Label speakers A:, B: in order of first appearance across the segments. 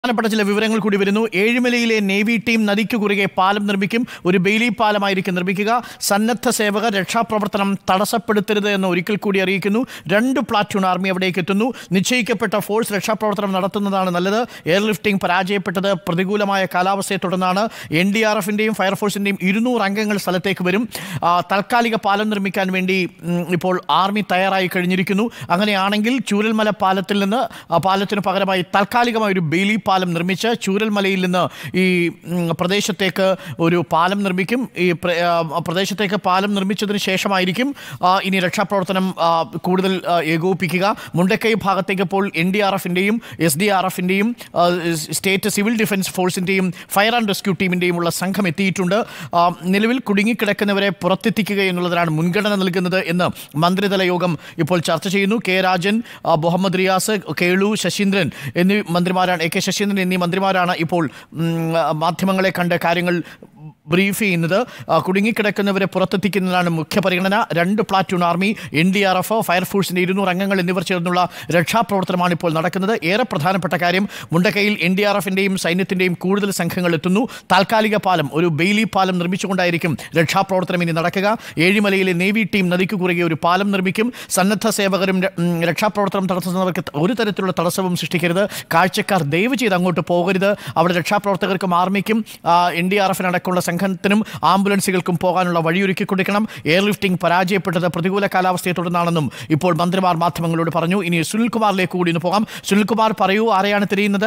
A: പ്രധാനപ്പെട്ട ചില വിവരങ്ങൾ കൂടി വരുന്നു. ഏഴിമലയിലെ നേവി ടീം നദിക്ക് കുറുകെ പാലം നിർമ്മിക്കും. ഒരു ബെയിലി പാലമായിരിക്കും നിർമ്മിക്കുക. സന്നദ്ധ സേവകർ രക്ഷാപ്രവർത്തനം തടസ്സപ്പെടുത്തരുത് എന്ന് ഒരിക്കൽ കൂടി അറിയിക്കുന്നു. 2 പ്ലാറ്റൂൺ ആർമി അവിടേക്ക് എത്തുന്നു. നിശ്ചയിക്കപ്പെട്ട ഫോഴ്സ് രക്ഷാപ്രവർത്തനം നടത്തുന്നതാണ് നല്ലത്. എയർലിഫ്റ്റിംഗ് പരാജയപ്പെട്ടത് പ്രതികൂലമായ കാലാവസ്ഥയെ തുടർന്നാണ്. NDRFിൻ്റെയും ഫയർഫോഴ്സിൻ്റെയും 200 അംഗങ്ങൾ സ്ഥലത്തേക്ക് വരും. താൽക്കാലിക പാലം നിർമ്മിക്കാൻ വേണ്ടി ഇപ്പോൾ ആർമി തയ്യാറായി കഴിഞ്ഞിരിക്കുന്നു. അങ്ങനെയാണെങ്കിൽ ചൂരൽമല പാലത്തിൽ നിന്ന് പാലത്തിന് പകരമായി താൽക്കാലികമായ ഒരു ബെയിലി പാലം നിർമ്മിച്ച് ചൂരൽമലയിൽ നിന്ന് ഈ പ്രദേശത്തേക്ക് ഒരു പാലം നിർമ്മിക്കും. ഈ പ്രദേശത്തേക്ക് പാലം നിർമ്മിച്ചതിന് ശേഷമായിരിക്കും ഇനി രക്ഷാപ്രവർത്തനം കൂടുതൽ ഏകോപിപ്പിക്കുക. മുണ്ടക്കൈ ഭാഗത്തേക്ക് ഇപ്പോൾ NDRFിൻ്റെയും SDRFിൻ്റെയും സ്റ്റേറ്റ് സിവിൽ ഡിഫൻസ് ഫോഴ്സിൻ്റെയും ഫയർ ആൻഡ് റെസ്ക്യൂ ടീമിൻ്റെയും ഉള്ള സംഘം എത്തിയിട്ടുണ്ട്. നിലവിൽ കുടുങ്ങിക്കിടക്കുന്നവരെ പുറത്തെത്തിക്കുക എന്നുള്ളതിനാണ് മുൻഗണന നൽകുന്നത് എന്ന് മന്ത്രിതല യോഗം ഇപ്പോൾ ചർച്ച ചെയ്യുന്നു. കെ രാജൻ, മുഹമ്മദ് റിയാസ്, കേളു, ശശീന്ദ്രൻ എന്നീ മന്ത്രിമാരാണ്, AK ശശീന്ദ്രൻ എന്നീ മന്ത്രിമാരാണ് ഇപ്പോൾ മാധ്യമങ്ങളെ കണ്ട് കാര്യങ്ങൾ ബ്രീഫ് ചെയ്യുന്നത്. കുടുങ്ങിക്കിടക്കുന്നവരെ പുറത്തെത്തിക്കുന്നതാണ് മുഖ്യ പരിഗണന. 2 പ്ലാറ്റൂൺ ആർമി, NDRF, ഫയർഫോഴ്സിൻ്റെ 200 അംഗങ്ങൾ എന്നിവർ ചേർന്നുള്ള രക്ഷാപ്രവർത്തനമാണ് ഇപ്പോൾ നടക്കുന്നത്. ഏറെ പ്രധാനപ്പെട്ട കാര്യം, മുണ്ടക്കൈയിൽ NDRFിൻ്റെയും സൈന്യത്തിൻ്റെയും കൂടുതൽ സംഘങ്ങൾ എത്തുന്നു. താൽക്കാലിക പാലം, ഒരു ബെയിലി പാലം നിർമ്മിച്ചുകൊണ്ടായിരിക്കും രക്ഷാപ്രവർത്തനം ഇനി നടക്കുക. ഏഴിമലയിലെ നേവി ടീം നദിക്ക് കുറുകെ ഒരു പാലം നിർമ്മിക്കും. സന്നദ്ധ സേവകരും രക്ഷാപ്രവർത്തനം നടത്തുന്നവർക്ക് ഒരു തരത്തിലുള്ള തടസ്സവും സൃഷ്ടിക്കരുത്. കാഴ്ചക്കാർ ദയവ് ചെയ്ത് അങ്ങോട്ട് പോകരുത്. അവിടെ രക്ഷാപ്രവർത്തകർക്കും ആർമിക്കും NDRFിനടക്കമുള്ള സംഘത്തിനും ആംബുലൻസുകൾക്കും പോകാനുള്ള വഴിയൊരുക്കി കൊടുക്കണം. എയർലിഫ്റ്റിംഗ് പരാജയപ്പെട്ടത് പ്രതികൂല കാലാവസ്ഥയെ തുടർന്നാണെന്നും ഇപ്പോൾ മന്ത്രിമാർ മാധ്യമങ്ങളോട് പറഞ്ഞു. ഇനി സുനിൽകുമാറിലേക്ക് കൂടി ഒന്ന് പോകാം. സുനിൽകുമാർ, പറയൂ, ആരെയാണ് തിരയുന്നത്?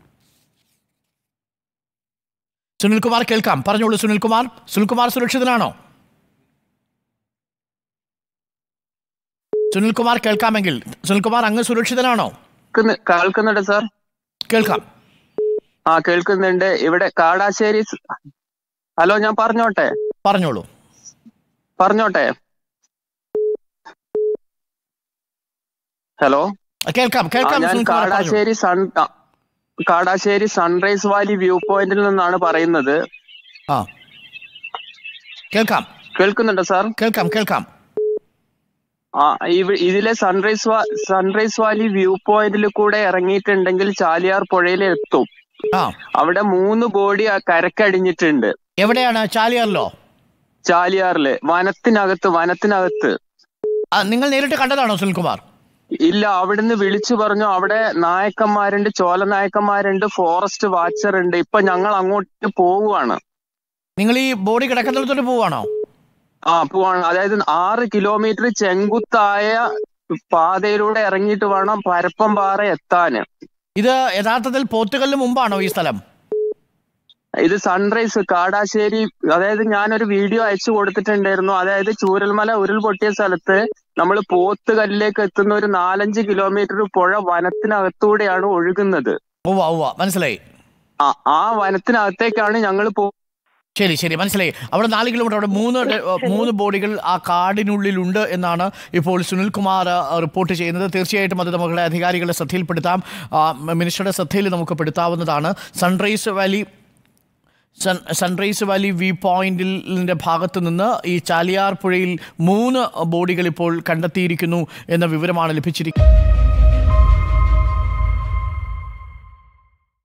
A: സുനിൽകുമാർ കേൾക്കാം, പറഞ്ഞോളൂ. സുനിൽകുമാർ സുരക്ഷിതനാണോ? സുനിൽകുമാർ കേൾക്കാമെങ്കിൽ സുനിൽകുമാർ, അങ്ങ് സുരക്ഷിതനാണോ?
B: കേൾക്കുന്നുണ്ട് സാർ.
A: കേൾക്കാം.
B: കേൾക്കുന്നുണ്ട്. ഇവിടെ കാടാശ്ശേരി. ഹലോ, ഞാൻ പറഞ്ഞോട്ടെ? പറഞ്ഞോട്ടെ. ഹലോ,
A: കേൾക്കാം.
B: ഞാൻ കാടാശ്ശേരി സൺറൈസ് വാലി വ്യൂ പോയിന്റിൽ നിന്നാണ് പറയുന്നത്. കേൾക്കുന്നുണ്ടോ സാർ?
A: കേൾക്കാം.
B: ഇതിലെ സൺറൈസ് വാലി വ്യൂ പോയിന്റിൽ കൂടെ ഇറങ്ങിയിട്ടുണ്ടെങ്കിൽ ചാലിയാർ പുഴയിൽ എത്തും. അവിടെ 3 ബോഡി കരക്കടിഞ്ഞിട്ടുണ്ട്.
A: എവിടെയാണ്? ചാലിയാറിലോ?
B: ചാലിയാറില് വനത്തിനകത്ത്.
A: നിങ്ങൾ നേരിട്ട് കണ്ടതാണോ സുനിൽകുമാർ?
B: ഇല്ല, അവിടുന്ന് വിളിച്ചു പറഞ്ഞു. അവിടെ നായക്കന്മാരുണ്ട്, ചോല നായക്കന്മാരുണ്ട്, ഫോറസ്റ്റ് വാച്ചർ ഉണ്ട്. ഇപ്പൊ ഞങ്ങൾ അങ്ങോട്ട് പോവുകയാണ്.
A: നിങ്ങൾ ഈ ബോഡി കിടക്കുന്നിടത്തോട്ട് പോവാണോ?
B: പോവാണ്. അതായത് 6 കിലോമീറ്റർ ചെങ്കുത്തായ പാതയിലൂടെ ഇറങ്ങിയിട്ട് വേണം പരപ്പംപാറ എത്താന്. ഇത്
A: യഥാർത്ഥത്തിൽ പോത്തുകല്ലിന് മുമ്പാണോ ഈ സ്ഥലം?
B: ഇത് സൺറൈസ് കാടാശ്ശേരി. അതായത് ഞാനൊരു വീഡിയോ അയച്ചു കൊടുത്തിട്ടുണ്ടായിരുന്നു. അതായത് ചൂരൽമല ഉരുൾപൊട്ടിയ സ്ഥലത്ത് നമ്മൾ പോത്തുകല്ലിലേക്ക് എത്തുന്ന ഒരു 4-5 കിലോമീറ്റർ പുഴ വനത്തിനകത്തൂടെയാണ് ഒഴുകുന്നത്.
A: മനസ്സിലായി.
B: ആ വനത്തിനകത്തേക്കാണ് ഞങ്ങൾ
A: ശരി, മനസ്സിലായി. അവിടെ 4 കിലോമീറ്റർ, അവിടെ 3 ബോഡികൾ ആ കാടിനുള്ളിലുണ്ട് എന്നാണ് ഇപ്പോൾ സുനിൽകുമാർ റിപ്പോർട്ട് ചെയ്യുന്നത്. തീർച്ചയായിട്ടും അത് നമ്മുടെ അധികാരികളുടെ ശ്രദ്ധയിൽപ്പെടുത്താം, മിനിസ്റ്ററുടെ ശ്രദ്ധയിൽ നമുക്ക് പെടുത്താവുന്നതാണ്. സൺറൈസ് വാലി വ്യൂ പോയിന്റിൻ്റെ ഭാഗത്ത് നിന്ന് ഈ ചാലിയാർ പുഴയിൽ 3 ബോഡികൾ ഇപ്പോൾ കണ്ടെത്തിയിരിക്കുന്നു എന്ന വിവരമാണ് ലഭിച്ചിരിക്കുന്നത്.